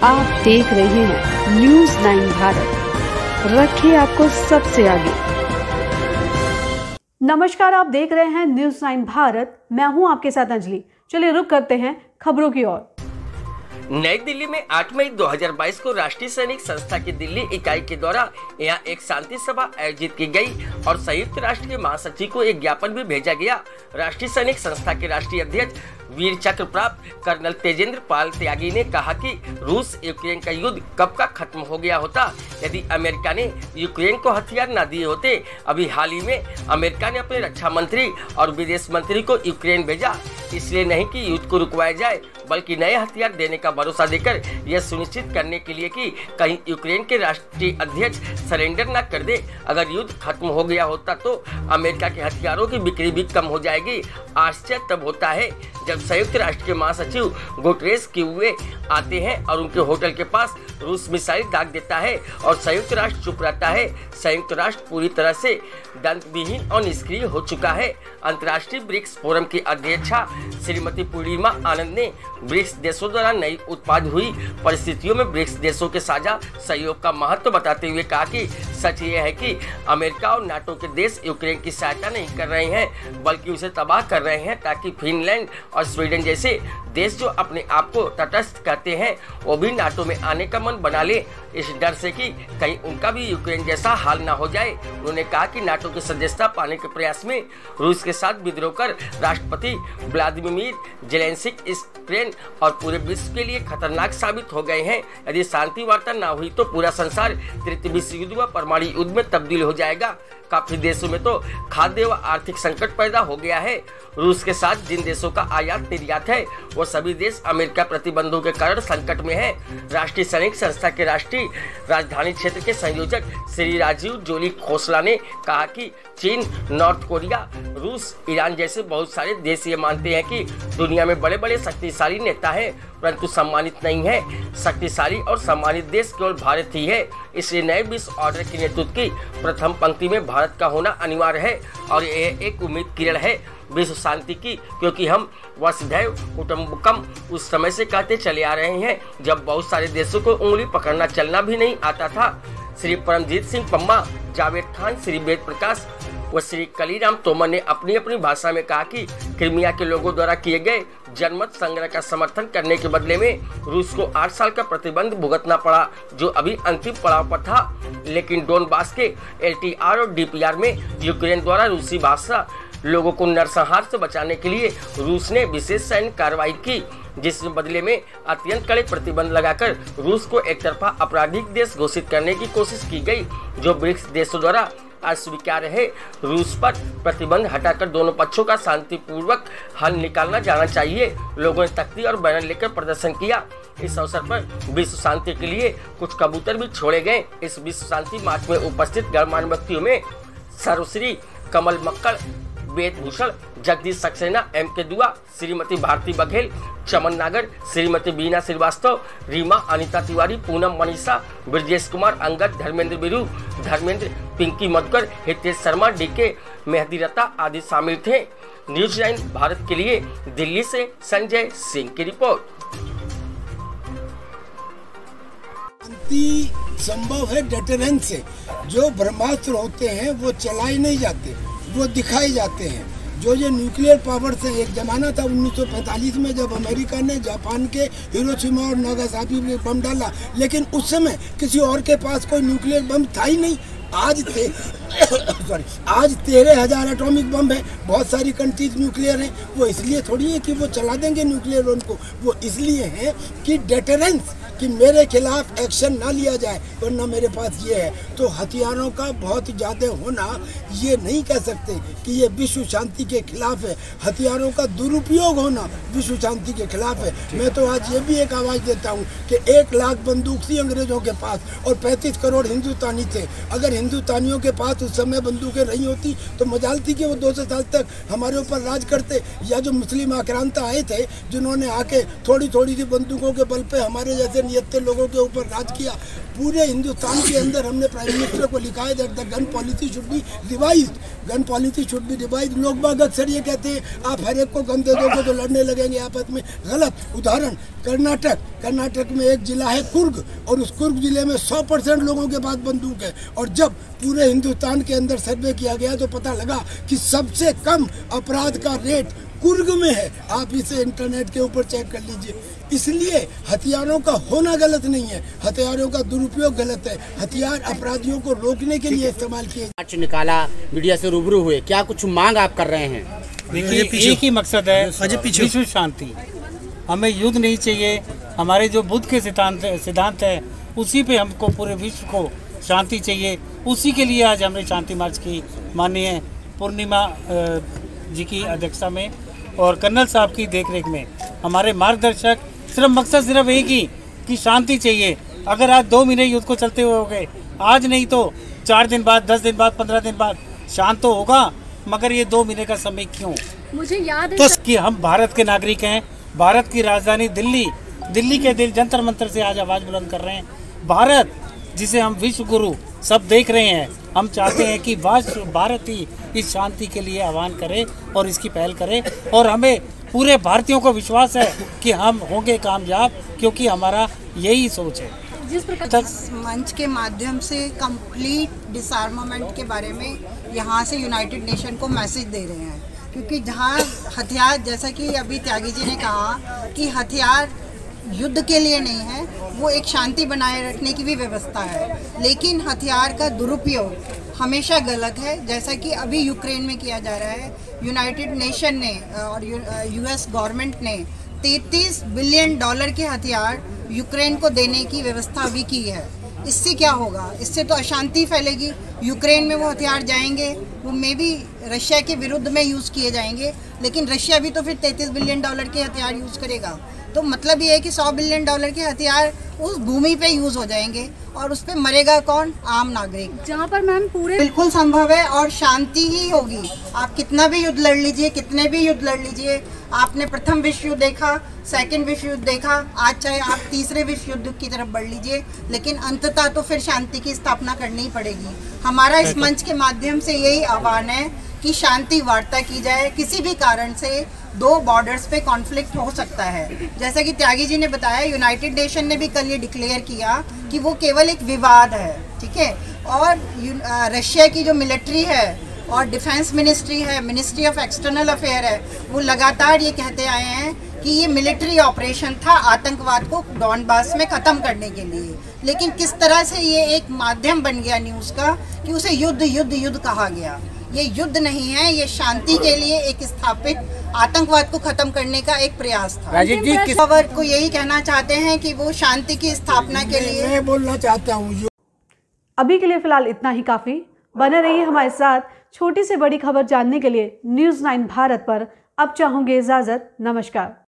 आप देख रहे हैं न्यूज 9 भारत, रखिए आपको सबसे आगे। नमस्कार, आप देख रहे हैं न्यूज 9 भारत। मैं हूं आपके साथ अंजलि। चलिए रुक करते हैं खबरों की ओर। नई दिल्ली में 8 मई 2022 को राष्ट्रीय सैनिक संस्था की दिल्ली इकाई के द्वारा यहाँ एक शांति सभा आयोजित की गई और संयुक्त राष्ट्र के महासचिव को एक ज्ञापन भी भेजा गया। राष्ट्रीय सैनिक संस्था के राष्ट्रीय अध्यक्ष वीर चक्र प्राप्त कर्नल तेजेंद्र पाल त्यागी ने कहा कि रूस यूक्रेन का युद्ध कब का खत्म हो गया होता यदि अमेरिका ने यूक्रेन को हथियार न दिए होते। अभी हाल ही में अमेरिका ने अपने रक्षा मंत्री और विदेश मंत्री को यूक्रेन भेजा, इसलिए नहीं कि युद्ध को रुकवाया जाए बल्कि नए हथियार देने का भरोसा देकर यह सुनिश्चित करने के लिए कि कहीं यूक्रेन के राष्ट्रीय अध्यक्ष सरेंडर न कर दे। अगर युद्ध खत्म हो गया होता तो अमेरिका के हथियारों की बिक्री भी कम हो जाएगी। आश्चर्य तब होता है जब संयुक्त राष्ट्र के महासचिव गुटेरेस क्यूबे आते हैं और उनके होटल के पास रूस मिसाइल दाग देता है और संयुक्त राष्ट्र चुप रहता है। संयुक्त राष्ट्र पूरी तरह से दंतविहीन और निष्क्रिय हो चुका है। अंतर्राष्ट्रीय ब्रिक्स फोरम की अध्यक्षा श्रीमती पूर्णिमा आनंद ने ब्रिक्स देशों द्वारा नई उत्पाद हुई परिस्थितियों में ब्रिक्स देशों के साझा सहयोग का महत्व बताते हुए कहा कि सच ये है कि अमेरिका और नाटो के देश यूक्रेन की सहायता नहीं कर रहे हैं बल्कि उसे तबाह कर रहे हैं ताकि फिनलैंड और स्वीडन जैसे देश जो अपने आप को तटस्थ कहते हैं वो भी नाटो में आने का मन बना ले, इस डर से कि कहीं उनका भी यूक्रेन जैसा हाल ना हो जाए। उन्होंने कहा कि नाटो की सदस्यता पाने के प्रयास में रूस के साथ विद्रोह कर राष्ट्रपति व्लादिमीर जेलेंस्की यूक्रेन और पूरे विश्व के लिए खतरनाक साबित हो गए हैं। यदि शांति वार्ता न हुई तो पूरा संसार तृतीय विश्व युद्ध व परमाणु युद्ध में तब्दील हो जाएगा। काफी देशों में तो खाद्य व आर्थिक संकट पैदा हो गया है। रूस के साथ जिन देशों का आयात निर्यात है वो सभी देश अमेरिका प्रतिबंधों के कारण संकट में है। राष्ट्रीय सैनिक संस्था के राष्ट्रीय राजधानी क्षेत्र के संयोजक श्री राजीव जोली खोसला ने कहा कि चीन, नॉर्थ कोरिया, रूस, ईरान जैसे बहुत सारे देश ये मानते हैं कि दुनिया में बड़े बड़े शक्तिशाली नेता हैं परंतु सम्मानित नहीं है। शक्तिशाली और सम्मानित देश केवल भारत ही है, इसलिए नए विश्व ऑर्डर की नेतृत्व की प्रथम पंक्ति में भारत का होना अनिवार्य है और यह एक उम्मीद किरण है विश्व शांति की, क्योंकि हम वसुधैव कुटुंबकम उस समय से कहते चले आ रहे हैं जब बहुत सारे देशों को उंगली पकड़ना चलना भी नहीं आता था। श्री परमजीत सिंह पम्मा, जावेद खान, श्री वेद प्रकाश व श्री कलीराम तोमर ने अपनी अपनी भाषा में कहा कि क्रीमिया के लोगों द्वारा किए गए जनमत संग्रह का समर्थन करने के बदले में रूस को 8 साल का प्रतिबंध भुगतना पड़ा जो अभी अंतिम पड़ाव पर था। लेकिन डोनबास के LTR और DPR में यूक्रेन द्वारा रूसी भाषा लोगों को नरसंहार से बचाने के लिए रूस ने विशेष सैन्य कार्रवाई की, जिसके बदले में अत्यंत कड़े प्रतिबंध लगाकर रूस को एक तरफा आपराधिक देश घोषित करने की कोशिश की गई जो ब्रिक्स देशों द्वारा अस्वीकार्य है। रूस पर प्रतिबंध हटाकर दोनों पक्षों का शांतिपूर्वक हल निकालना जाना चाहिए। लोगों ने तख्ती और बैनर लेकर प्रदर्शन किया। इस अवसर पर विश्व शांति के लिए कुछ कबूतर भी छोड़े गए। इस विश्व शांति मार्च में उपस्थित गणमान्य व्यक्तियों में सर्वश्री कमल मक्कड़, वेद भूषण, जगदीश सक्सेना, MK दुआ, श्रीमती भारती बघेल, चमन नागर, श्रीमती बीना श्रीवास्तव, रीमा, अनिता तिवारी, पूनम मनीषा, ब्रजेश कुमार, अंगद, धर्मेंद्र बिरू, धर्मेंद्र, पिंकी मधुकर, हितेश शर्मा, DK मेहदीरता आदि शामिल थे। न्यूज 9 भारत के लिए दिल्ली से संजय सिंह की रिपोर्ट। संभव है डेटरेंस से, जो ब्रह्मास्त्र होते हैं वो चलाए नहीं जाते, वो दिखाए जाते हैं। जो ये न्यूक्लियर पावर से एक जमाना था 1945 में जब अमेरिका ने जापान के हिरोशिमा और नागासाकी में बम डाला, लेकिन उस समय किसी और के पास कोई न्यूक्लियर बम था ही नहीं। आज 13,000 एटॉमिक बम है, बहुत सारी कंट्रीज न्यूक्लियर हैं। वो इसलिए थोड़ी है कि वो चला देंगे न्यूक्लियर बम को, वो इसलिए है कि डेटरेंस, कि मेरे खिलाफ एक्शन ना लिया जाए वरना मेरे पास ये है। तो हथियारों का बहुत ज़्यादा होना ये नहीं कह सकते कि ये विश्व शांति के खिलाफ है। हथियारों का दुरुपयोग होना विश्व शांति के खिलाफ है। मैं तो आज ये भी एक आवाज़ देता हूँ कि 1 लाख बंदूक थी अंग्रेजों के पास और 35 करोड़ हिंदुस्तानी थे। अगर हिंदुस्तानियों के पास उस समय बंदूकें नहीं होती तो मजाल थी कि वो 200 साल तक हमारे ऊपर राज करते। या जो मुस्लिम आक्रांता आए थे जिन्होंने आके थोड़ी थोड़ी सी बंदूकों के बल पे हमारे जैसे नियत्ते लोगों के ऊपर राज किया। पूरे हिंदुस्तान के अंदर हमने प्राइम मिनिस्टर को लिखा है that the gun policy should be revised, gun policy should be revised. लोग बाग अक्सर ये कहते हैं आप हर एक को गन दे दोगे तो लड़ने लगेंगे आपस में। गलत। उदाहरण कर्नाटक में एक जिला है कुर्ग, और उस कुर्ग जिले में 100% लोगों के पास बंदूक है। और जब पूरे हिंदुस्तान के अंदर सर्वे किया गया तो पता लगा कि सबसे कम अपराध का रेट कुर्ग में है। आप इसे इंटरनेट के ऊपर चेक कर लीजिए। इसलिए हथियारों का होना गलत नहीं है, हथियारों का दुरुपयोग गलत है। हथियार अपराधियों को रोकने के लिए इस्तेमाल किए। आज निकाला, मीडिया से रूबरू हुए, क्या कुछ मांग आप कर रहे हैं? देखिए, एक ही मकसद है, विश्व शांति। हमें युद्ध नहीं चाहिए। हमारे जो बुद्ध के सिद्धांत है उसी पे हमको पूरे विश्व को शांति चाहिए। उसी के लिए आज हमने शांति मार्च की माननीय पूर्णिमा जी की अध्यक्षता में और कर्नल साहब की देखरेख में हमारे मार्गदर्शक मकसद सिर्फ एक ही कि शांति चाहिए। अगर आज 2 महीने युद्ध को चलते हुए हो गए, आज नहीं तो 4 दिन बाद, 10 दिन बाद, 15 दिन बाद शांत तो होगा, मगर ये 2 महीने का समय क्यों? मुझे याद है तो कि हम भारत के नागरिक हैं। भारत की राजधानी दिल्ली के दिल जंतर मंतर से आज आवाज बुलंद कर रहे हैं। भारत जिसे हम विश्व गुरु सब देख रहे हैं, हम चाहते हैं कि भारत ही इस शांति के लिए आह्वान करे और इसकी पहल करे। और हमें पूरे भारतीयों को विश्वास है कि हम होंगे कामयाब, क्योंकि हमारा यही सोच है। जिस प्रकार मंच के माध्यम से कंप्लीट डिसआर्मामेंट के बारे में यहाँ से यूनाइटेड नेशन को मैसेज दे रहे हैं, क्योंकि जहाँ हथियार, जैसा कि अभी त्यागी जी ने कहा कि हथियार युद्ध के लिए नहीं है, वो एक शांति बनाए रखने की भी व्यवस्था है, लेकिन हथियार का दुरुपयोग हमेशा गलत है। जैसा कि अभी यूक्रेन में किया जा रहा है, यूनाइटेड नेशन ने और यूएस गवर्नमेंट ने $33 बिलियन के हथियार यूक्रेन को देने की व्यवस्था भी की है। इससे क्या होगा? इससे तो अशांति फैलेगी। यूक्रेन में वो हथियार जाएंगे, वो मे बी रशिया के विरुद्ध में यूज़ किए जाएंगे, लेकिन रशिया भी तो फिर $33 बिलियन के हथियार यूज़ करेगा। तो मतलब ये है कि $100 बिलियन के हथियार उस भूमि पे यूज़ हो जाएंगे, और उस पे मरेगा कौन? आम नागरिक। जहाँ पर मैम पूरे बिल्कुल संभव है और शांति ही होगी। आप कितना भी युद्ध लड़ लीजिए, कितने भी युद्ध लड़ लीजिए। आपने प्रथम विश्व युद्ध देखा, सेकंड विश्व युद्ध देखा, आज चाहे आप तीसरे विश्व युद्ध की तरफ बढ़ लीजिए, लेकिन अंततः तो फिर शांति की स्थापना करनी ही पड़ेगी। हमारा इस मंच के माध्यम से यही आह्वान है कि शांति वार्ता की जाए। किसी भी कारण से 2 बॉर्डर्स पे कॉन्फ्लिक्ट हो सकता है। जैसा कि त्यागी जी ने बताया, यूनाइटेड नेशन ने भी कल ये डिक्लेयर किया कि वो केवल एक विवाद है, ठीक है। और रशिया की जो मिलिट्री है और डिफेंस मिनिस्ट्री है, मिनिस्ट्री ऑफ एक्सटर्नल अफेयर है, वो लगातार ये कहते आए हैं कि ये मिलिट्री ऑपरेशन था आतंकवाद को डॉनबास में ख़त्म करने के लिए। लेकिन किस तरह से ये एक माध्यम बन गया न्यूज़ का कि उसे युद्ध कहा गया। ये युद्ध नहीं है, ये शांति के लिए एक स्थापित आतंकवाद को खत्म करने का एक प्रयास था। राजीव जी किस को यही कहना चाहते हैं कि वो शांति की स्थापना के लिए मैं बोलना चाहता हूँ। अभी के लिए फिलहाल इतना ही काफी। बने रहिए हमारे साथ। छोटी से बड़ी खबर जानने के लिए न्यूज़ 9 भारत पर अब चाहूंगे इजाजत। नमस्कार।